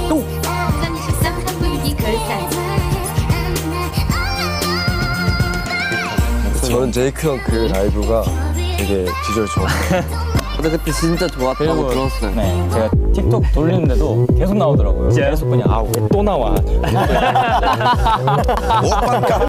또. 저는 제이크 형 그 라이브가 되게 비주얼 좋았어요. 근데 그때 진짜 좋았다고 들었어요. 네, 제가 틱톡 돌리는데도 계속 나오더라고요. 계속 그냥 아 왜 또 나와.